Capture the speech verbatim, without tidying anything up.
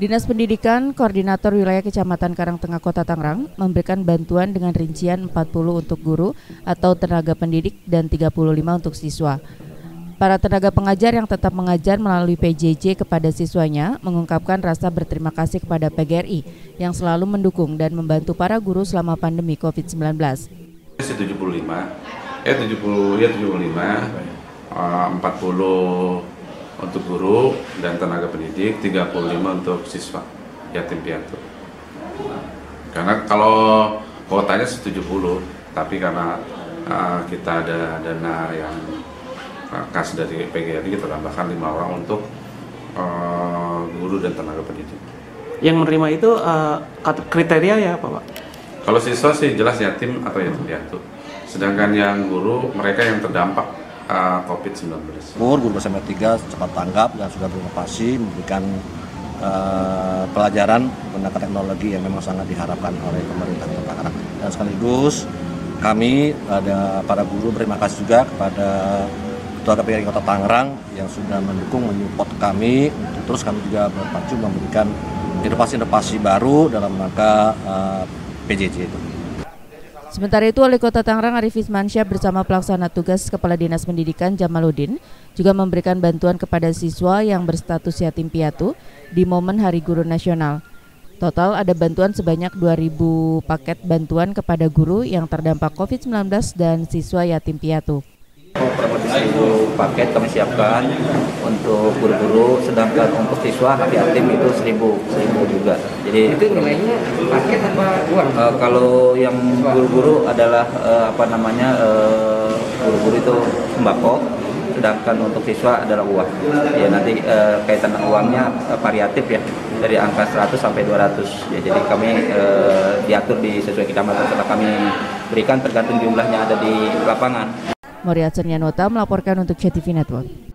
Dinas Pendidikan, Koordinator Wilayah Kecamatan Karangtengah Kota Tangerang memberikan bantuan dengan rincian empat puluh untuk guru atau tenaga pendidik dan tiga puluh lima untuk siswa. Para tenaga pengajar yang tetap mengajar melalui P J J kepada siswanya mengungkapkan rasa berterima kasih kepada P G R I yang selalu mendukung dan membantu para guru selama pandemi covid sembilan belas. tujuh puluh lima, eh tujuh puluh, ya tujuh puluh lima, empat puluh untuk guru dan tenaga pendidik, tiga puluh lima untuk siswa yatim piatu. Karena kalau kuotanya tujuh puluh, tapi karena uh, kita ada dana yang uh, kas dari P G R I, kita tambahkan lima orang untuk uh, guru dan tenaga pendidik. Yang menerima itu uh, kriteria ya Pak? Pak? Kalau siswa sih jelas yatim atau yatim piatu. Sedangkan yang guru, mereka yang terdampak uh, covid sembilan belas. Guru S M P tiga cepat tanggap dan sudah berinovasi memberikan uh, pelajaran menggunakan teknologi yang memang sangat diharapkan oleh pemerintah Kota Tangerang. Dan sekaligus kami ada para guru berterima kasih juga kepada Ketua K P R I Kota Tangerang yang sudah mendukung, menyupport kami. Terus kami juga berpacu memberikan inovasi-inovasi baru dalam rangka uh, P J J itu. Sementara itu, Wali Kota Tangerang Arif Ismansyah bersama pelaksana tugas Kepala Dinas Pendidikan Jamaluddin juga memberikan bantuan kepada siswa yang berstatus yatim piatu di momen Hari Guru Nasional. Total ada bantuan sebanyak dua ribu paket bantuan kepada guru yang terdampak covid sembilan belas dan siswa yatim piatu. Kurang lebih seribu paket kami siapkan untuk guru-guru, sedangkan untuk siswa anak yatim itu seribu, seribu juga. Jadi itu nilainya paket apa uang? Uh, kalau yang guru-guru adalah uh, apa namanya uh, guru-guru itu sembako, sedangkan untuk siswa adalah uang. Ya nanti uh, kaitan uangnya uh, variatif ya, dari angka seratus sampai dua ratus. Ya, jadi kami uh, diatur di sesuai kecamatan setelah kami berikan tergantung jumlahnya ada di lapangan. Maria Cernianota melaporkan untuk C T V Network.